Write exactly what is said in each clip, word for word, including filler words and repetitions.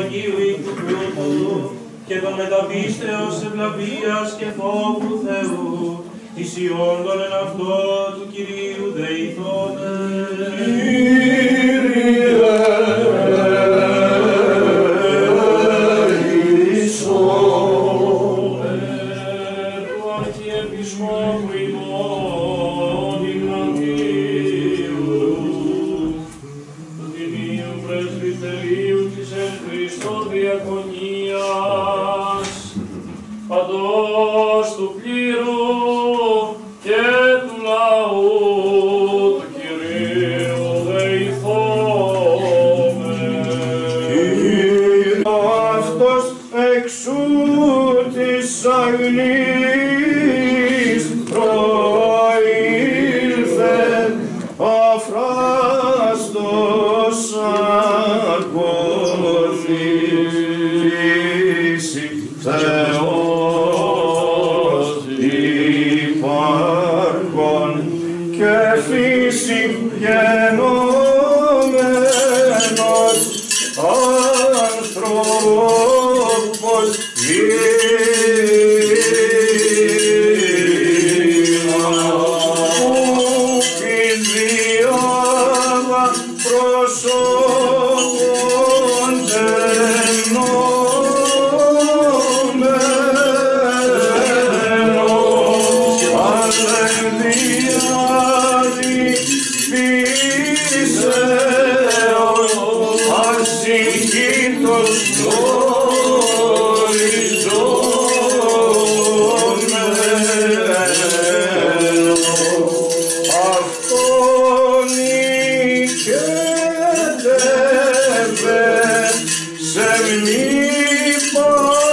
Αγίου οίκου πλούτου και των μεταπίστεως ευλαβίας και φόβου Θεού, της ιών των εν αυτό του Κυρίου δεηθώνε. Παντός του πλήρου και του λαού του Κυρίου δεηθώμε. Αυτός εξού της αγνής προήλθε αφράστος αρκωθήσει Θεός υπάρχον και φύση γενόμενος άνθρωπος βήμα που πηδιάβα προσώπων τενόμενος αλευδιάδη φύσεως ασυγχύτως οριζόμενος αυτόν νικέτευε σε μνήμα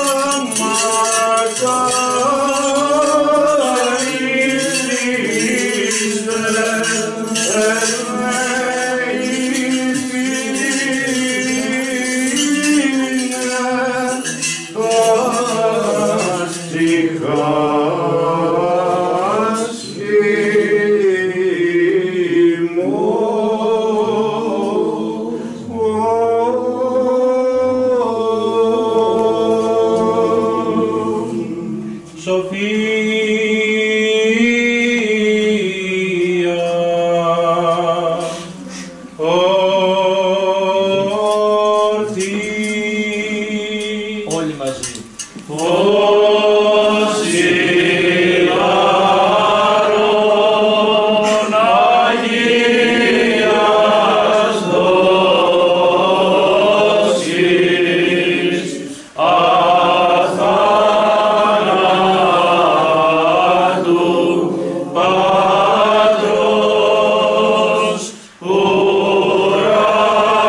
Όλοι μαζί.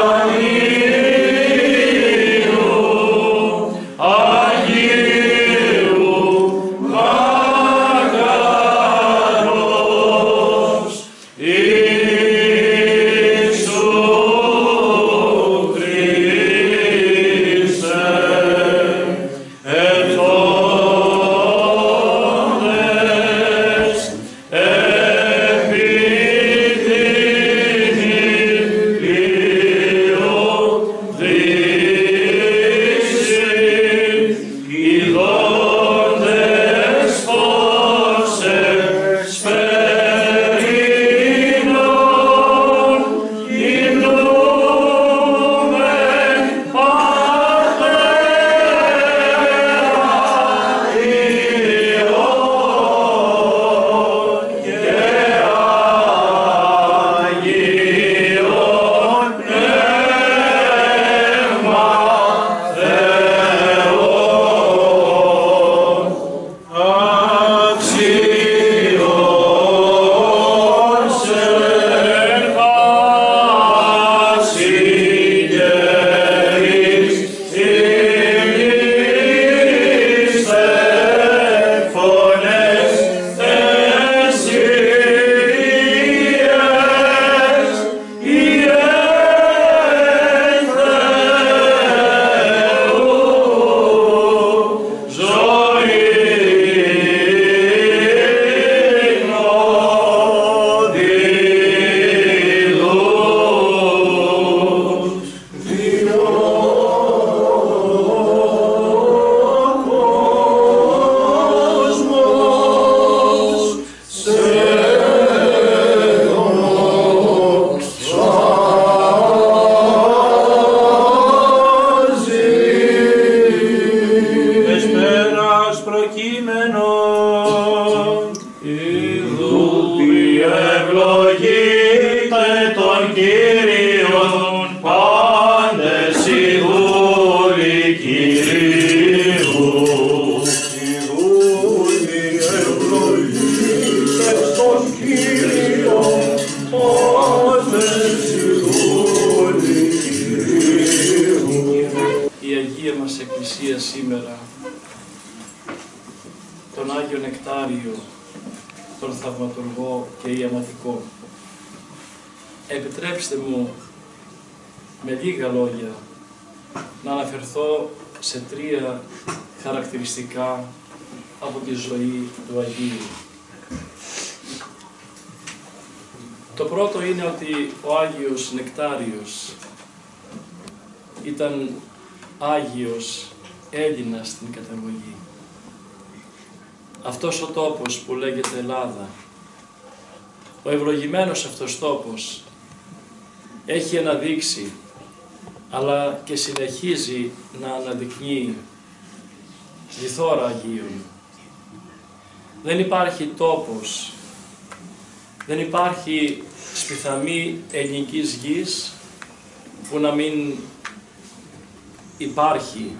Αγίου Αγία μας Εκκλησία σήμερα τον Άγιο Νεκτάριο, τον Θαυματουργό και Ιαματικό. Επιτρέψτε μου με λίγα λόγια να αναφερθώ σε τρία χαρακτηριστικά από τη ζωή του Αγίου. Το πρώτο είναι ότι ο Άγιος Νεκτάριος ήταν Άγιος Έλληνας στην καταγωγή. Αυτός ο τόπος που λέγεται Ελλάδα, ο ευλογημένος αυτός τόπος, έχει αναδείξει αλλά και συνεχίζει να αναδεικνύει πληθώρα Αγίων. Δεν υπάρχει τόπος, δεν υπάρχει σπιθαμή ελληνικής γης που να μην υπάρχει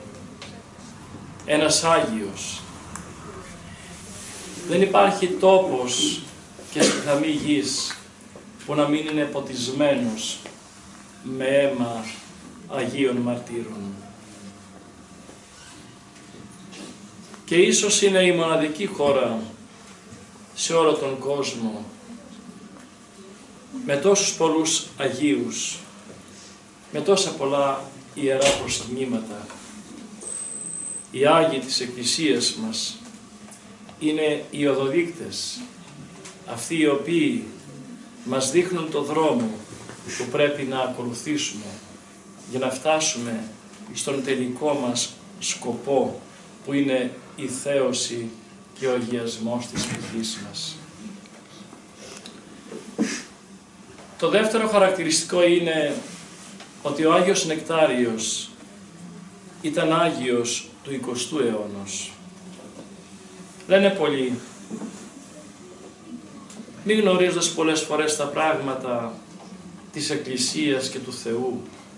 ένας Άγιος. Δεν υπάρχει τόπος και σπιθαμή γης που να μην είναι ποτισμένος με αίμα Αγίων Μαρτύρων. Και ίσως είναι η μοναδική χώρα σε όλο τον κόσμο με τόσους πολλούς Αγίους, με τόσα πολλά ιερά προσκυνήματα. Οι Άγιοι της Εκκλησίας μας είναι οι οδοδείκτες, αυτοί οι οποίοι μας δείχνουν το δρόμο που πρέπει να ακολουθήσουμε για να φτάσουμε στον τελικό μας σκοπό, που είναι η θέωση και ο αγιασμός της ψυχής μας. Το δεύτερο χαρακτηριστικό είναι ότι ο Άγιος Νεκτάριος ήταν Άγιος του εικοστού αιώνος. Λένε πολλοί, μη γνωρίζοντας πολλές φορές τα πράγματα της Εκκλησίας και του Θεού,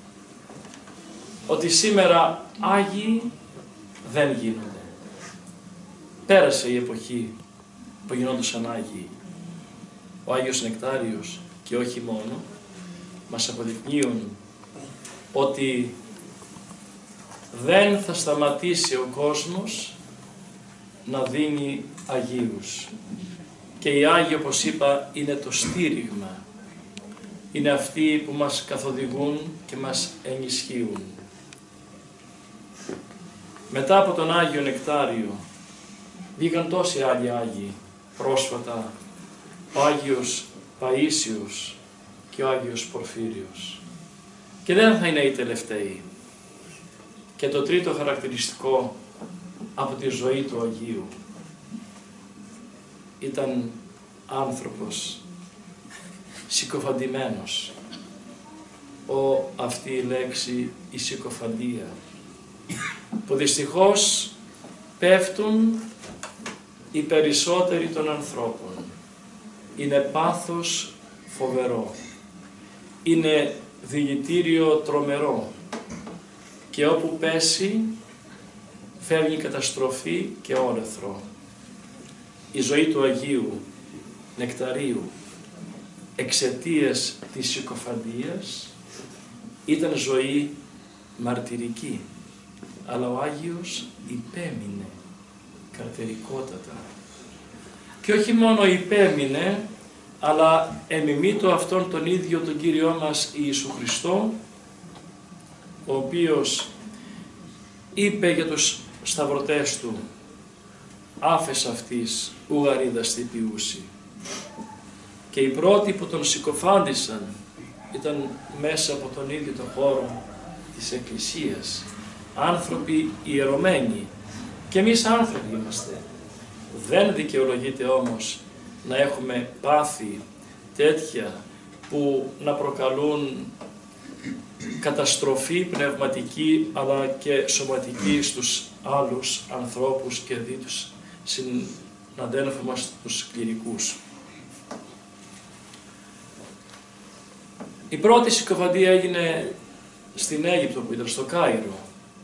ότι σήμερα Άγιοι δεν γίνονται. Πέρασε η εποχή που γινόντουσαν Άγιοι. Ο Άγιος Νεκτάριος και όχι μόνο μας αποδεικνύουν ότι δεν θα σταματήσει ο κόσμος να δίνει Αγίους. Και οι Άγιοι, όπως είπα, είναι το στήριγμα. Είναι αυτοί που μας καθοδηγούν και μας ενισχύουν. Μετά από τον Άγιο Νεκτάριο βγήκαν τόσοι άλλοι Άγιοι πρόσφατα, ο Άγιος Παΐσιος και ο Άγιος Πορφύριος. Και δεν θα είναι οι τελευταίοι. Και το τρίτο χαρακτηριστικό από τη ζωή του Αγίου ήταν άνθρωπος συκοφαντημένος. Ο, αυτή η λέξη, η συκοφαντία, που δυστυχώς πέφτουν οι περισσότεροι των ανθρώπων. Είναι πάθος φοβερό. Είναι δηλητήριο τρομερό. Και όπου πέσει φεύγει καταστροφή και όλεθρο. Η ζωή του Αγίου Νεκταρίου εξαιτίας της συκοφαντίας ήταν ζωή μαρτυρική. Αλλά ο Άγιος υπέμεινε καρτερικότατα. Και όχι μόνο υπέμεινε, αλλά εμιμήτω αυτόν τον ίδιο τον Κύριό μας Ιησού Χριστό, ο οποίος είπε για τους σταυρωτές του, άφες αυτής ουγαρίδας θυπιούσι. Και οι πρώτοι που τον συκοφάντησαν ήταν μέσα από τον ίδιο τον χώρο της Εκκλησίας. Άνθρωποι ιερωμένοι. Και εμείς άνθρωποι είμαστε. Δεν δικαιολογείται όμως να έχουμε πάθη τέτοια που να προκαλούν καταστροφή πνευματική αλλά και σωματική στους άλλους ανθρώπους και δι' τους συναντέλφους μας τους κληρικούς. Η πρώτη συκοφαντία έγινε στην Αίγυπτο, που ήταν στο Κάιρο.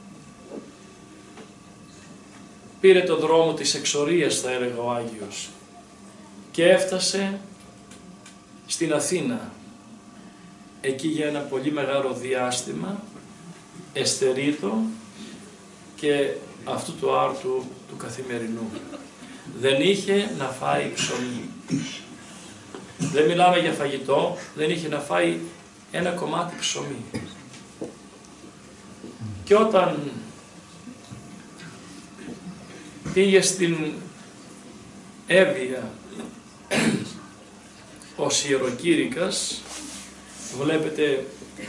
Πήρε το δρόμο της εξορίας, θα έλεγα ο Άγιος, και έφτασε στην Αθήνα. Εκεί για ένα πολύ μεγάλο διάστημα εστερείτο και αυτού του άρτου του καθημερινού. Δεν είχε να φάει ψωμί. Δεν μιλάμε για φαγητό, δεν είχε να φάει ένα κομμάτι ψωμί. Και όταν πήγε στην Εύβοια ως ιεροκήρυκας, βλέπετε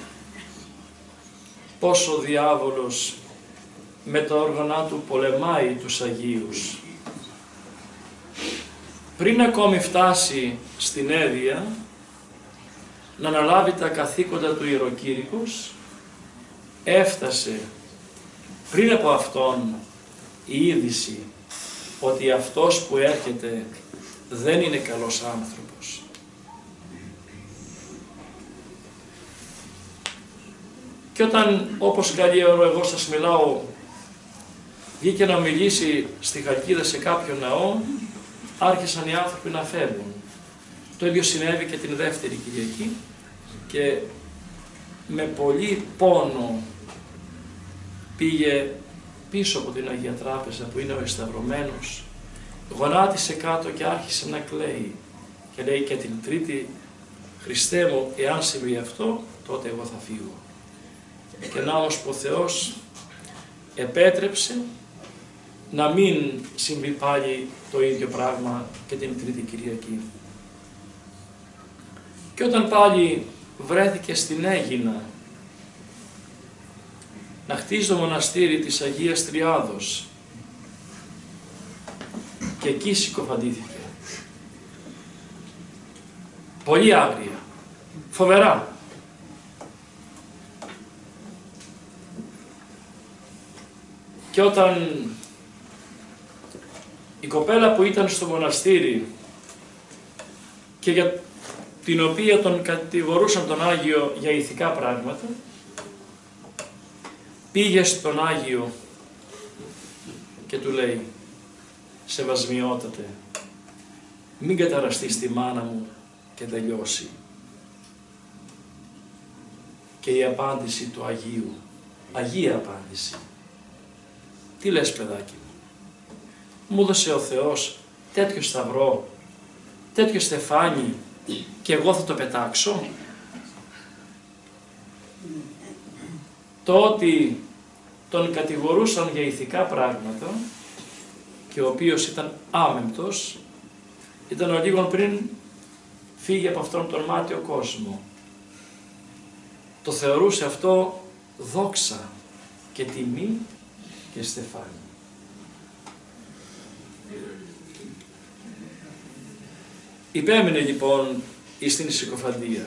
πόσο ο διάβολος με τα όργανα του πολεμάει τους Αγίους. Πριν ακόμη φτάσει στην Εύβοια να αναλάβει τα καθήκοντα του ιεροκήρυκους, έφτασε πριν από αυτόν η είδηση ότι αυτός που έρχεται δεν είναι καλός άνθρωπος. Και όταν, όπως καλή ώρα εγώ σας μιλάω, βγήκε να μιλήσει στη Χαλκίδα σε κάποιο ναό, άρχισαν οι άνθρωποι να φεύγουν. Το ίδιο συνέβη και την δεύτερη Κυριακή και με πολύ πόνο πήγε πίσω από την Αγία Τράπεζα που είναι ο Εσταυρωμένος, γονάτισε κάτω και άρχισε να κλαίει και λέει και την Τρίτη, Χριστέ μου, εάν συμβεί αυτό, τότε εγώ θα φύγω. Και να όμως που ο Θεός επέτρεψε να μην συμβεί πάλι το ίδιο πράγμα και την Τρίτη Κυριακή. Και όταν πάλι βρέθηκε στην Αίγινα να χτίσει το μοναστήρι της Αγίας Τριάδος και εκεί συκοφαντήθηκε. Πολύ άγρια, φοβερά. Και όταν η κοπέλα που ήταν στο μοναστήρι και για την οποία τον κατηγορούσαν τον Άγιο για ηθικά πράγματα, πήγε στον Άγιο και του λέει, σεβασμιότατε, μην καταραστείς τη μάνα μου και τελειώσει. Και η απάντηση του Αγίου, Αγία απάντηση, τι λες παιδάκι μου, μου έδωσε ο Θεός τέτοιο σταυρό, τέτοιο στεφάνι και εγώ θα το πετάξω. Το ότι τον κατηγορούσαν για ηθικά πράγματα και ο οποίος ήταν άμεμπτος, ήταν ο λίγον πριν φύγει από αυτόν τον μάτιο κόσμο. Το θεωρούσε αυτό δόξα και τιμή και στεφάνι. Υπέμεινε λοιπόν εις την συκοφαντία.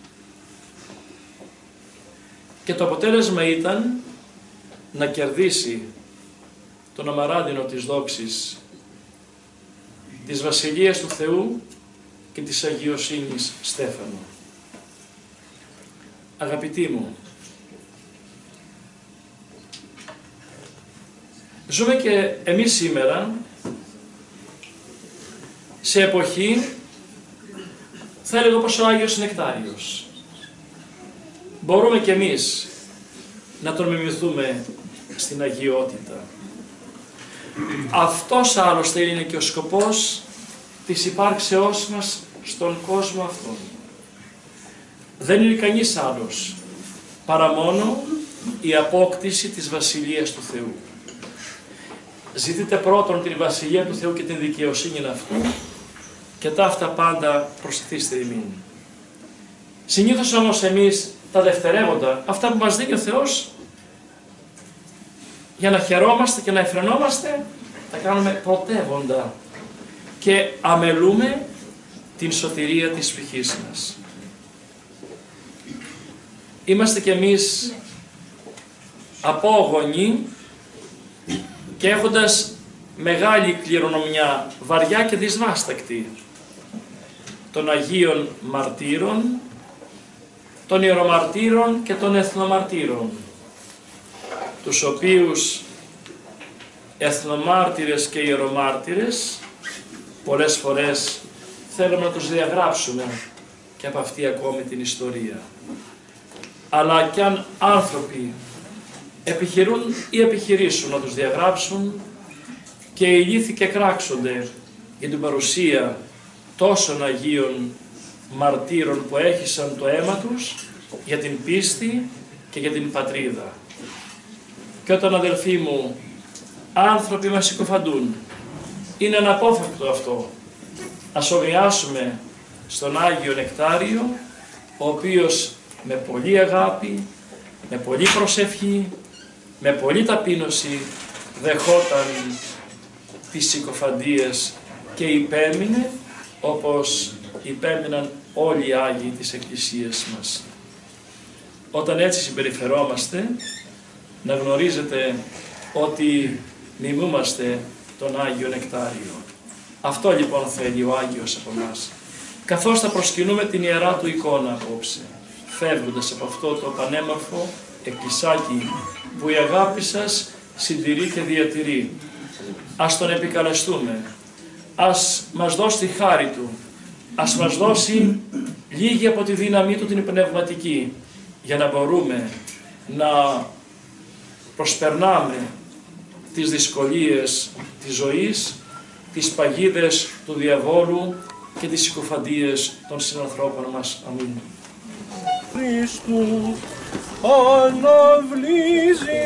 Και το αποτέλεσμα ήταν να κερδίσει τον αμαράδινο της δόξης, της Βασιλείας του Θεού και της Αγιοσύνης Στέφανο. Αγαπητοί μου, ζούμε και εμείς σήμερα σε εποχή, θα έλεγα όπως ο Άγιος Νεκτάριος. Μπορούμε και εμείς να τον μιμηθούμε στην αγιότητα. Αυτός άλλωστε είναι και ο σκοπός της υπάρξεώς μας στον κόσμο αυτόν. Δεν είναι κανείς άλλος παρά μόνο η απόκτηση της Βασιλείας του Θεού. Ζητείτε πρώτον την Βασιλεία του Θεού και την δικαιοσύνη αυτού και τα αυτά πάντα προσθέστε ημίν. Συνήθως όμως εμείς τα δευτερεύοντα, αυτά που μας δίνει ο Θεός, για να χαιρόμαστε και να εφρενόμαστε, τα κάνουμε πρωτεύοντα και αμελούμε την σωτηρία της ψυχής μας. Είμαστε κι εμείς απόγονοι και έχοντας μεγάλη κληρονομιά, βαριά και δυσβάστακτη, των Αγίων Μαρτύρων, των Ιερομαρτύρων και των Εθνομαρτύρων, τους οποίους εθνομάρτυρες και ιερομάρτυρες πολλές φορές θέλουμε να τους διαγράψουμε και από αυτή ακόμη την ιστορία. Αλλά κι αν άνθρωποι επιχειρούν ή επιχειρήσουν να τους διαγράψουν και οι ηλίθιοι και κράξονται για την παρουσία τόσων Αγίων μαρτύρων που έχησαν το αίμα τους για την πίστη και για την πατρίδα. Και όταν, αδελφοί μου, άνθρωποι μας συκοφαντούν, είναι αναπόφευκτο αυτό. Ας ομοιάσουμε στον Άγιο Νεκτάριο, ο οποίος με πολλή αγάπη, με πολλή προσευχή, με πολλή ταπείνωση δεχόταν τις συκοφαντίες και υπέμεινε όπως υπέμειναν όλοι οι Άγιοι της Εκκλησίας μας. Όταν έτσι συμπεριφερόμαστε, να γνωρίζετε ότι μιμούμαστε τον Άγιο Νεκτάριο. Αυτό λοιπόν θέλει ο Άγιος από μας. Καθώς θα προσκυνούμε την Ιερά Του εικόνα απόψε, φεύγοντας από αυτό το πανέμορφο εκκλησάκι που η αγάπη σας συντηρεί και διατηρεί. Ας τον επικαλεστούμε, ας μας δώσει τη χάρη Του, ας μας δώσει λίγη από τη δύναμή Του την πνευματική, για να μπορούμε να προσπερνάμε τις δυσκολίες της ζωής, τις παγίδες του διαβόλου και τις συκοφαντίες των συνανθρώπων μας. Αμήν. Χριστού αναβλύζει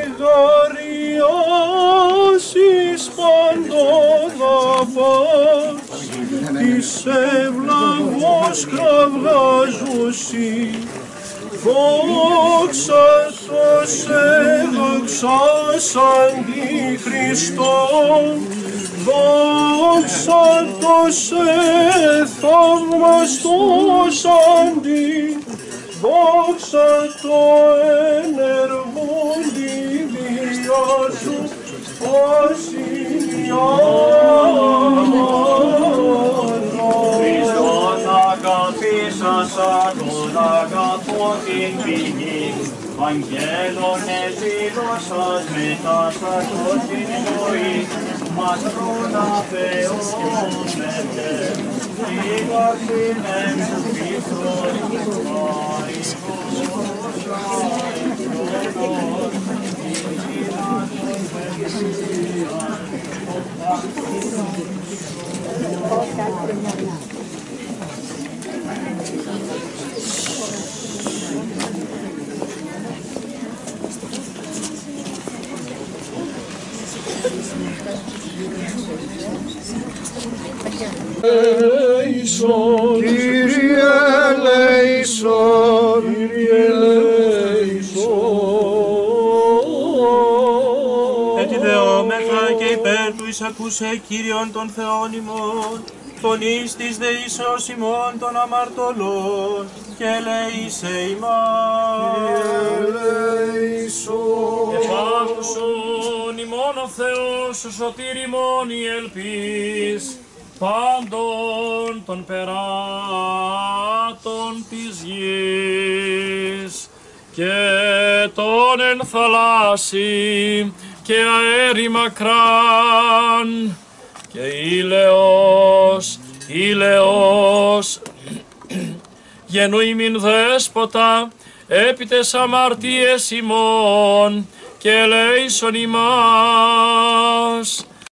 γαριάσεις παντοδαπάς, της ευλαβώς κραυγάζουσι, δόξα το σε δοξάσαν τη Χριστόν, δόξα το σε θαυμαστώσαν τη, δόξα το ενεργούν τη διά σου Χριστός αγαπήσασα τον αγαθό την πηγή, αγγέλων εδίδωσας μετάσασος την ζωή, μας προύνα θεόμετε, δίδαξιν εν του Χριστός, Ελέησον, Κύριε ελέησον, Κύριε ελέησον. Ετιδεόμεθα και υπέρ του εισακούσε Κύριον των Θεών ημών, φωνής της δεήσεως ημών των αμαρτωλών, και ελέησε ημάς. Ελέησον. Επάκουσον ημών ο Θεός, ο σωτήρ ημών η ελπίς, πάντων των περάτων της γης, και των εν θαλάσσι και αέρι μακράν, και ήλαιος, ήλαιος, γενουήμην δέσποτα, επί τες αμαρτίες ημών, και ελέησον ημάς,